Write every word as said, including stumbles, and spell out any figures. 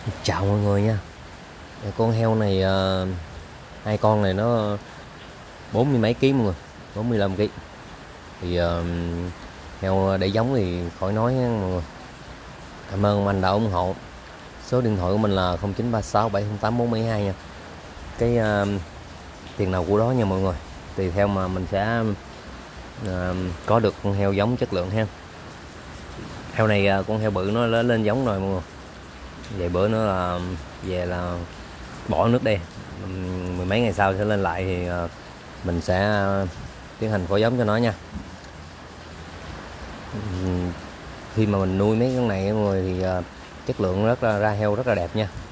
Chào mọi người nha. Con heo này ờ, hai con này nó bốn mươi mấy ký mọi người, bốn mươi lăm ký. Thì ờ, heo để giống thì khỏi nói nha mọi người. Cảm ơn anh đã ủng hộ. Số điện thoại của mình là không chín ba sáu bảy không tám bốn bảy hai nha. Cái ờ, tiền nào của đó nha mọi người. Tùy theo mà mình sẽ ờ, có được con heo giống chất lượng ha. Heo này ờ, con heo bự nó lớn lên giống rồi mọi người. Vậy bữa nữa là về là bỏ nước đi. Mười mấy ngày sau sẽ lên lại thì ờ, mình sẽ ờ, tiến hành phối giống cho nó nha. Ừm, Khi mà mình nuôi mấy con này mọi người thì ờ, chất lượng rất là ra heo rất là đẹp nha.